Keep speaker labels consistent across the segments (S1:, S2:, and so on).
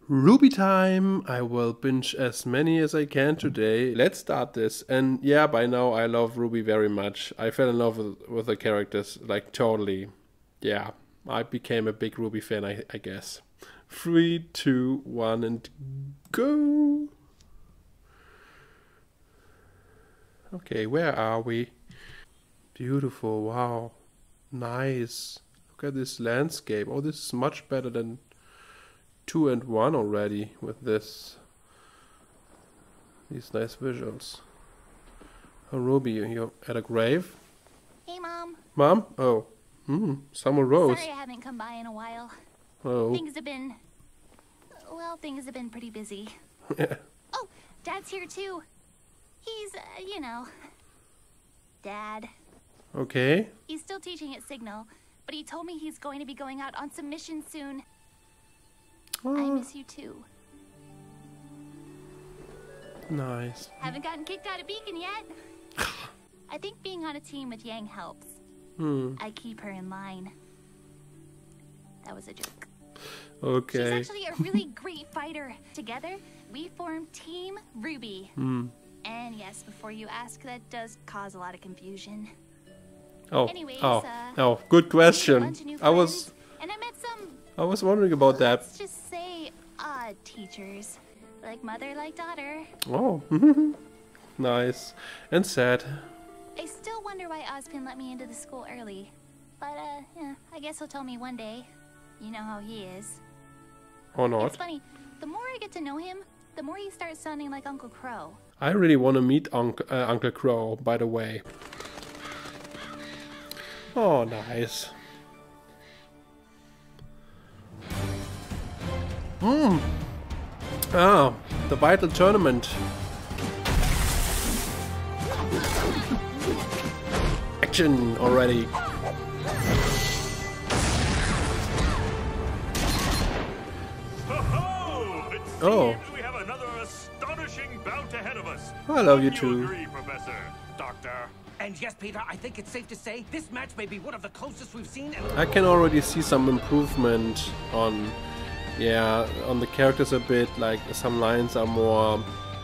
S1: Rooby time! I will binge as many as I can today. Let's start this. And yeah, by now I love Rwby very much. I fell in love with the characters, like totally. Yeah, I became a big Rwby fan, I guess. 3, 2, 1 and go! Okay, where are we? Beautiful, wow. Nice. Look at this landscape. Oh, this is much better than 2 and 1 already with these nice visuals. Oh, Rwby, you're at a grave?
S2: Hey, Mom.
S1: Mom? Oh. Summer Rose.
S2: Sorry I haven't come by in a while.
S1: Oh.
S2: Things have been pretty busy. Oh, Dad's here too. He's, you know, Dad.
S1: Okay.
S2: He's still teaching at Signal, but he told me he's going to be going out on some missions soon. I miss you too.
S1: Nice.
S2: Haven't gotten kicked out of Beacon yet. I think being on a team with Yang helps. I keep her in line. That was a joke.
S1: Okay.
S2: She's actually a really great fighter. Together, we form Team Rwby. And yes, before you ask, that does cause a lot of confusion.
S1: Oh.
S2: Anyways,
S1: oh, good question.
S2: And I met some,
S1: I was wondering about that.
S2: let's just say, odd teachers. Like mother, like daughter.
S1: Oh. Nice. And sad.
S2: I still wonder why Ozpin let me into the school early. But, yeah, I guess he'll tell me one day. You know how he is.
S1: Or not.
S2: It's funny, the more I get to know him, the more he starts sounding like Uncle Crow.
S1: I really want to meet Uncle Crow, by the way. Oh, nice. Ah, the vital tournament. Action already. Oh.
S3: We have another astonishing bout ahead of us.
S1: I love you
S3: Do
S1: too.
S3: agree, Professor? Doctor?
S4: And yes, Peter, I think it's safe to say this match may be one of the closest we've seen.
S1: I can already see some improvement on, on the characters a bit. Like some lines are more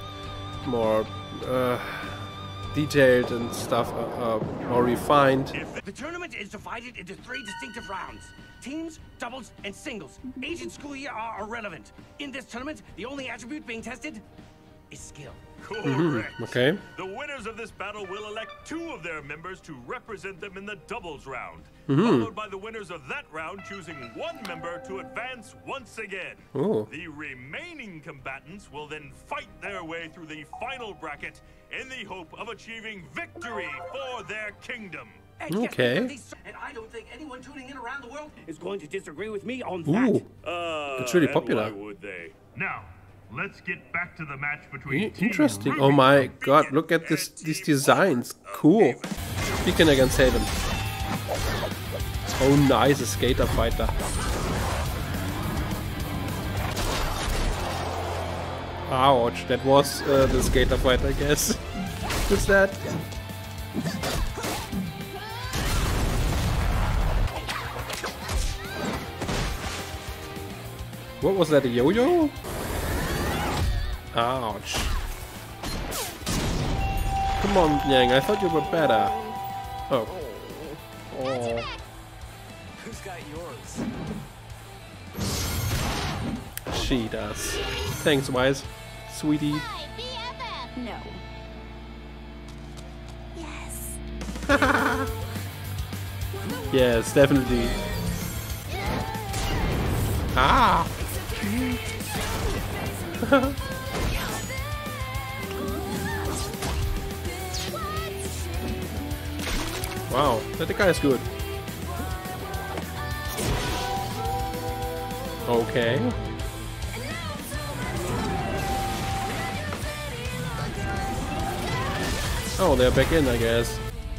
S1: detailed and stuff, more refined.
S4: The tournament is divided into 3 distinctive rounds. Teams, doubles, and singles. Age and school year are irrelevant. In this tournament, the only attribute being tested is skill.
S3: Correct.
S1: Okay.
S3: The winners of this battle will elect 2 of their members to represent them in the doubles round. Followed by the winners of that round choosing 1 member to advance once again.
S1: Oh.
S3: The remaining combatants will then fight their way through the final bracket in the hope of achieving victory for their kingdom.
S4: And
S1: Okay.
S4: And I don't think anyone tuning in around the world is going to disagree with me on
S1: Ooh.
S4: that.
S1: It's really
S3: and
S1: popular.
S3: Why would they? Now, let's get back to the match between Team
S1: Interesting.
S3: Rwby
S1: Oh my
S3: and
S1: god,
S3: Beacon
S1: look at
S3: and
S1: these
S3: Team
S1: designs. Cool. Beacon against Haven. Oh nice, a skater fighter. Ouch, that was the skater fight, I guess. Who's that? What was that, a yo-yo? Ouch. Come on, Yang, I thought you were better. Oh. Oh.
S5: Who's got yours?
S1: She does. Thanks, Wise. Sweetie.
S2: Hi, BFF. No. Yes.
S1: Yes, definitely. Ah! Wow, that guy is good. Okay. Oh, they're back in, I guess.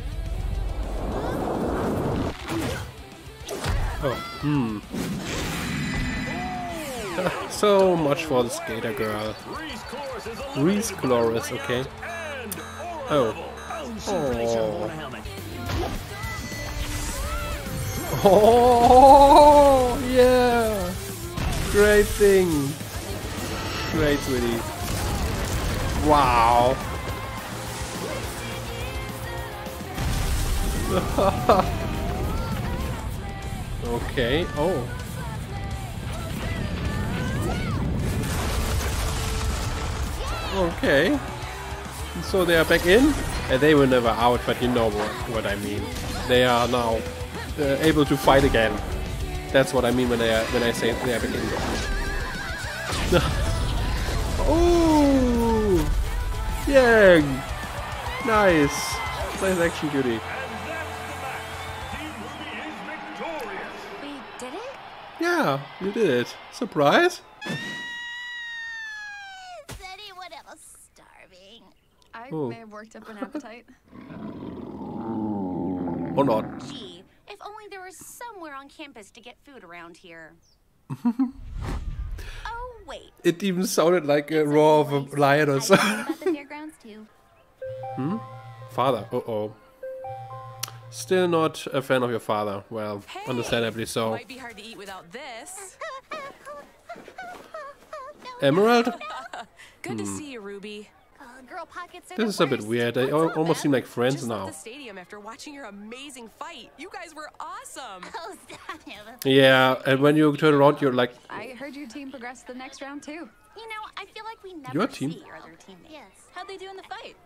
S1: Oh, so much for the skater girl. Reese Chloris, okay. Oh. Oh. Oh, yeah. Great thing. Great, sweetie. Wow. Okay. Oh. Okay. So they are back in, and they were never out, but you know what I mean. They are now able to fight again. That's what I mean when I say they are back in. Oh, yeah, nice action, Cutie.
S2: We did it?
S1: Yeah, you did it. Surprise?
S2: Is anyone else starving?
S6: I
S1: Oh.
S6: may have worked up an appetite.
S1: Or not?
S7: Gee, if only there was somewhere on campus to get food around here. Oh, wait.
S1: It even sounded like a roar of a lion or
S2: I
S1: something.
S2: think about the fairgrounds too.
S1: Father, uh-oh. Still not a fan of your father. Well, understandably so.
S8: Might be hard to eat without this.
S1: Emerald?
S8: Good to see you, Rooby.
S2: Girl pockets are
S1: This is a bit weird. They almost seem like friends
S8: Just
S1: now.
S8: left the stadium after watching your amazing fight. You guys were awesome.
S2: Oh, stop him.
S1: Yeah, and when you turn around, you're like,
S6: I heard your team progressed to the next round too.
S7: You know, I feel like we never
S1: Your team?
S7: see your other teammates.
S2: Yes.
S7: How'd they do in the fight?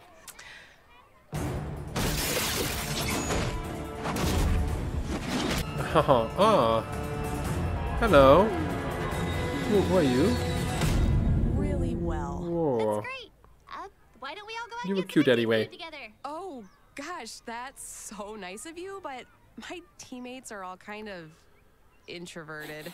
S1: ah. Hello. Who are you?
S8: Really well.
S1: Oh.
S2: Great. Why don't we all go out
S1: You
S2: and
S1: were
S2: get
S1: cute
S2: some
S1: anyway.
S2: food together?
S8: Oh, gosh, that's so nice of you, but my teammates are all kind of introverted.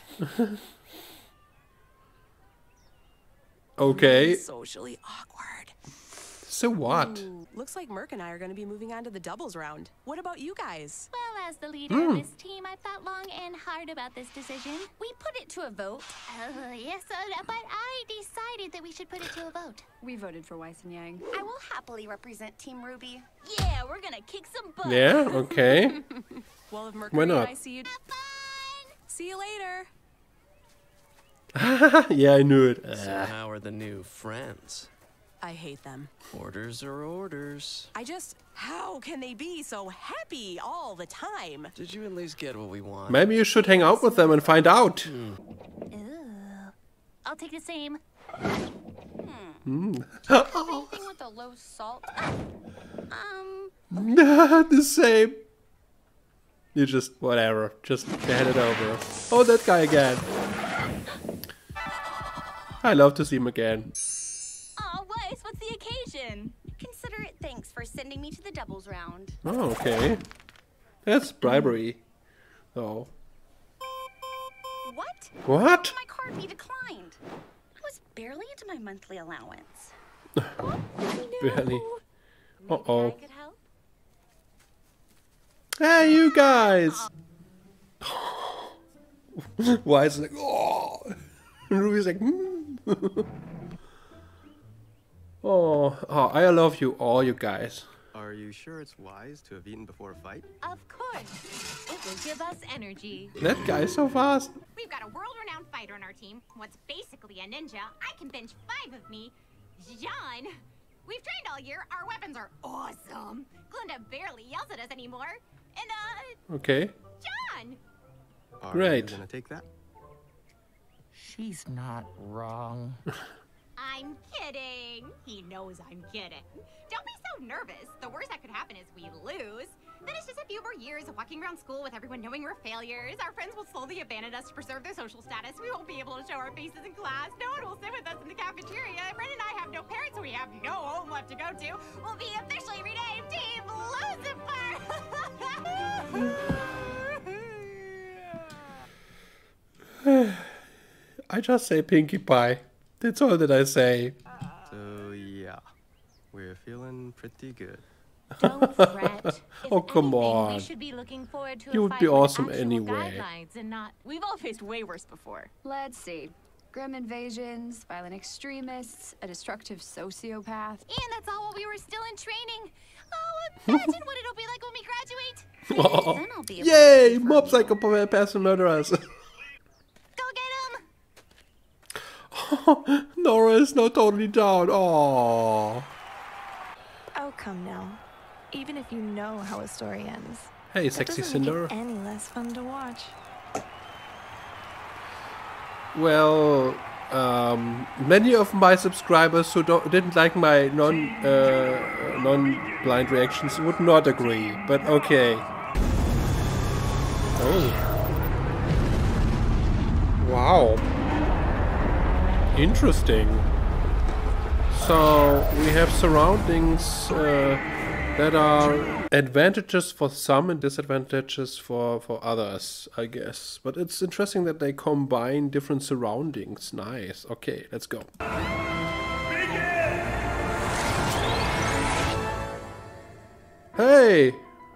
S1: Okay.
S8: Socially awkward.
S1: So what?
S8: Ooh, looks like Merc and I are going to be moving on to the doubles round. What about you guys?
S2: Well, as the leader of this team, I've thought long and hard about this decision.
S7: We put it to a vote.
S2: Yes, but I decided that we should put it to a vote.
S6: We voted for Weiss and Yang.
S7: I will happily represent Team Rooby.
S2: Yeah, we're gonna kick some butt.
S1: Yeah, okay.
S8: Well, if
S1: Why
S8: Mercury
S1: not?
S8: and I see you, see you later.
S1: Yeah, I knew it.
S5: So how are the new friends?
S8: I hate them.
S5: Orders are orders.
S8: How can they be so happy all the time?
S5: Did you at least get what we want?
S1: Maybe you should hang out with them and find out.
S2: Ooh. I'll take the same.
S7: Anything with a low salt?
S1: The same. You just, whatever. Just hand it over. Oh, that guy again. I love to see him again.
S7: Aw, Weiss, what's the occasion? Consider it thanks for sending me to the doubles round.
S1: Oh, okay. That's bribery. Oh.
S7: What?
S1: What?
S7: My card be declined. I was barely into my monthly allowance.
S1: Barely. Uh-oh.
S2: I could help.
S1: Hey, you guys! Why is it like, oh? Ruby's like, oh, I love you all, you guys.
S9: Are you sure it's wise to have eaten before a fight?
S2: Of course. It will give us energy.
S1: That guy's so fast.
S10: We've got a world-renowned fighter on our team. What's basically a ninja. I can bench 5 of me. John. We've trained all year. Our weapons are awesome. Glenda barely yells at us anymore. And,
S1: Okay.
S10: John!
S9: Are
S1: Great.
S9: you gonna take that?
S11: She's not wrong.
S10: I'm kidding. He knows I'm kidding. Don't be so nervous. The worst that could happen is we lose. Then it's just a few more years of walking around school with everyone knowing we're failures. Our friends will slowly abandon us to preserve their social status. We won't be able to show our faces in class. No one will sit with us in the cafeteria. Bren and I have no parents, so we have no home left to go to. We'll be officially renamed Team Lucifer.
S1: I just say Pinkie Pie. That's all that I say.
S9: So yeah, we're feeling pretty good.
S2: Don't fret. If
S1: Oh, come
S2: anything,
S1: on.
S2: We should be looking forward to
S1: You
S2: a
S1: would
S2: fight
S1: be
S2: with
S1: awesome
S2: actual
S1: anyway.
S2: guidelines and not.
S7: We've all faced way worse before.
S6: Let's see. Grim invasions, violent extremists, a destructive sociopath.
S2: And that's all while we were still in training. Oh, imagine what it'll be like when we graduate.
S7: Then I'll be able
S1: Yay!
S7: to
S1: Mob psychopath murderers.
S2: Go get him.
S1: Nora is now totally down. Oh.
S12: Oh, come now. Even if you know how a story ends,
S1: Hey,
S12: that
S1: sexy
S12: doesn't make
S1: Cinder.
S12: it any less fun to watch.
S1: Well, many of my subscribers who didn't like my non-blind reactions would not agree, but okay. Oh. Wow. Interesting. So we have surroundings that are advantages for some and disadvantages for others, I guess. But it's interesting that they combine different surroundings. Nice. Okay, let's go. Hey!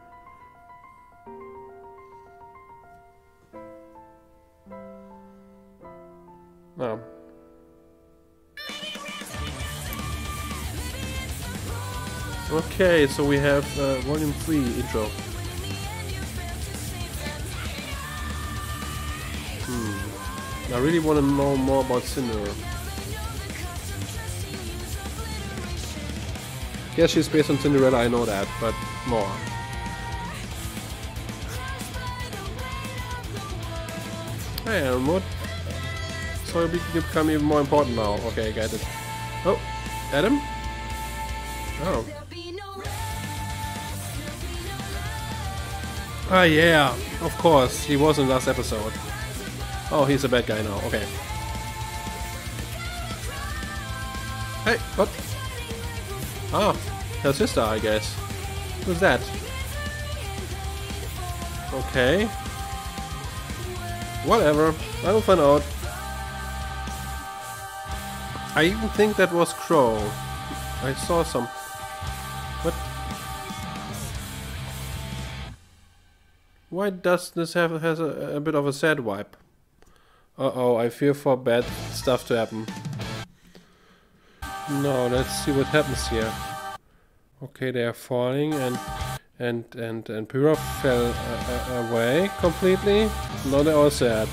S1: Oh. Okay, so we have Volume 3 intro. I really want to know more about Cinder. Yes, she's based on Cinderella, I know that, but more. Hey, Elmwood. So you become even more important now. Okay, got it. Oh, Adam? Oh. Ah, yeah, of course. He was in the last episode. Oh, he's a bad guy now. Okay. Hey, what? Oh, her sister, I guess. Who's that? Okay. Whatever. I will find out. I even think that was Crow. I saw some... What? Why does this has a bit of a sad vibe? Uh-oh, I fear for bad stuff to happen. No, let's see what happens here. Okay, they are falling and Pyra fell away completely. Now they're all sad.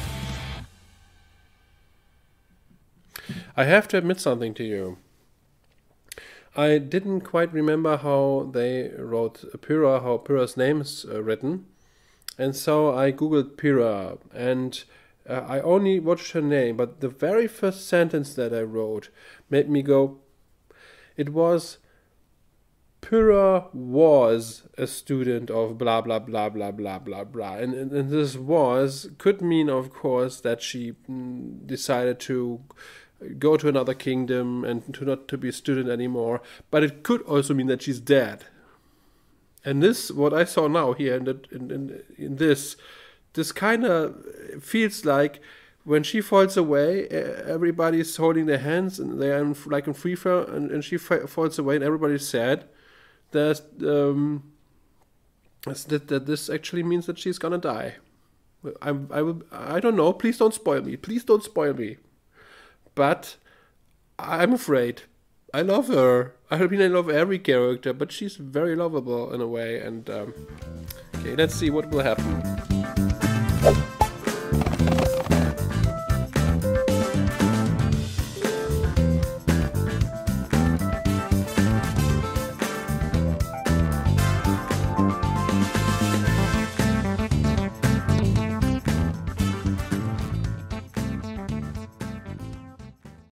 S1: I have to admit something to you. I didn't quite remember how they wrote Pyra, how Pyra's name is written. And so I googled Pyra, and I only watched her name, but the very first sentence that I wrote made me go, it was, Pyra was a student of blah blah blah blah blah blah blah. And this was could mean, of course, that she decided to go to another kingdom and not to be a student anymore, but it could also mean that she's dead. And this, what I saw now here in this kind of feels like when she falls away, everybody's holding their hands and they are like in free fall, and she falls away and everybody's sad. That this actually means that she's gonna die. I don't know. Please don't spoil me. Please don't spoil me. But I'm afraid. I love her. I mean, I love every character, but she's very lovable in a way. And okay, let's see what will happen.